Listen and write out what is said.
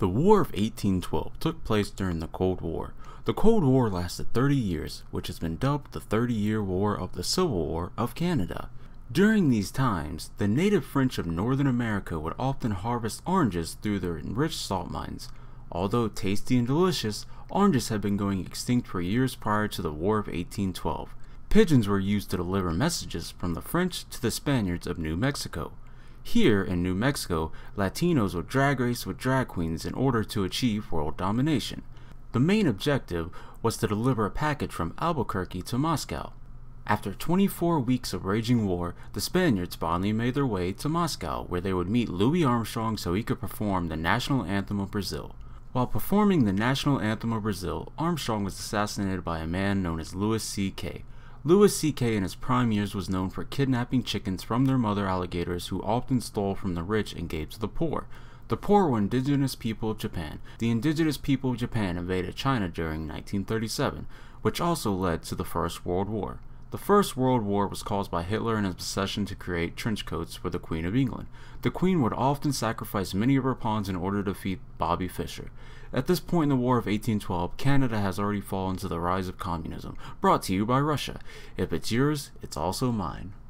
The War of 1812 took place during the Cold War. The Cold War lasted 30 years, which has been dubbed the 30-Year War of the Civil War of Canada. During these times, the native French of Northern America would often harvest oranges through their enriched salt mines. Although tasty and delicious, oranges had been going extinct for years prior to the War of 1812. Pigeons were used to deliver messages from the French to the Spaniards of New Mexico. Here in New Mexico, Latinos would drag race with drag queens in order to achieve world domination. The main objective was to deliver a package from Albuquerque to Moscow. After 24 weeks of raging war, the Spaniards finally made their way to Moscow, where they would meet Louis Armstrong so he could perform the national anthem of Brazil. While performing the national anthem of Brazil, Armstrong was assassinated by a man known as Louis C.K. Louis C.K. in his prime years was known for kidnapping chickens from their mother alligators, who often stole from the rich and gave to the poor. The poor were indigenous people of Japan. The indigenous people of Japan invaded China during 1937, which also led to the First World War. The First World War was caused by Hitler and his obsession to create trench coats for the Queen of England. The Queen would often sacrifice many of her pawns in order to defeat Bobby Fischer. At this point in the War of 1812, Canada has already fallen to the rise of communism, brought to you by Russia. If it's yours, it's also mine.